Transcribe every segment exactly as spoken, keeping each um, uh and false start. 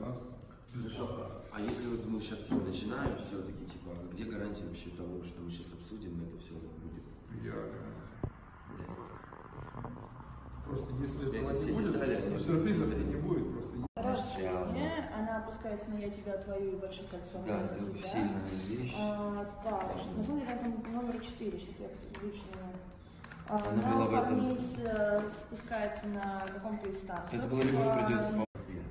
нас Хорошо. А если вот мы сейчас типа, начинаем все-таки, типа, где гарантия вообще того, что мы сейчас обсудим, это все будет? Я... Да. Просто если Если этого это не все будет, детали, они то сюрпризов будут. не будет. Просто... Рождение, она опускается на я тебя, твою и большим кольцом. Да, это тебя. сильная вещь. А, так, на самом деле там номер четыре, сейчас я лично. А, Она была в этом... вниз э, спускается на каком-то из станций. Это было любовь придется по Москве.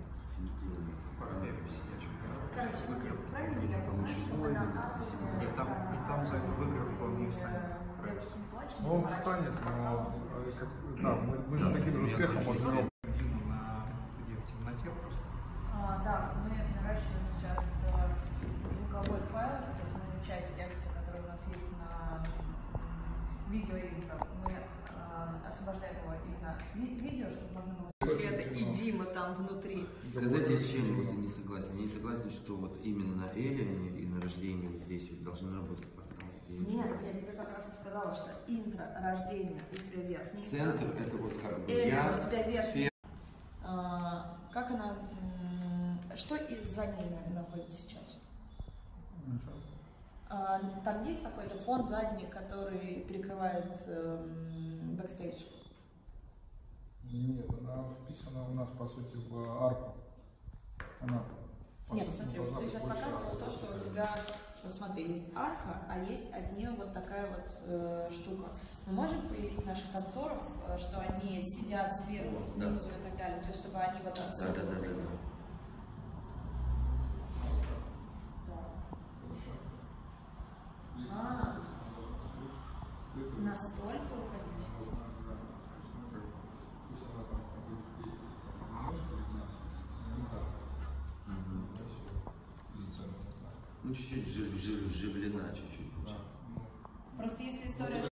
Правильно я получить понимаю, воин, что она и там, и там за эту выигрышу он не встанет. Ну, он встанет, но э, как, да, мы, мы с таким же успехом можем... Диму на, где в темноте просто. А, да, мы наращиваем сейчас э, звуковой файл, то есть мы часть текста, который у нас есть на видео и интро, мы э, освобождаем его именно ви видео, чтобы можно было Света и Дима там внутри. Сказать, с чем вот я не согласен. Я не согласен, что вот именно на Элионе и на рождении вот здесь вот должны работать порталы. Нет, я тебе как раз и сказала, что интро, рождение у тебя верхний. Центр это вот как бы Элион я, у тебя верхний. сфера. А, как она, что за ней находится сейчас? А, там есть какой-то фон задний, который перекрывает эм, бэкстейдж? Нет, она вписана у нас, по сути, в арку. Она, по Нет, сути, смотри, должна ты быть сейчас больше показывал арки. то, что у тебя, вот смотри, есть арка, а есть от нее вот такая вот э, штука. Мы можем появить наших танцоров, э, что они сидят сверху, Да. снизу и так далее, то есть чтобы они вот отсюда Да, да, да, да, выходили. да. Да. А, настолько уходить? Ну, чуть-чуть жив, жив, живлена, чуть-чуть. Просто если история,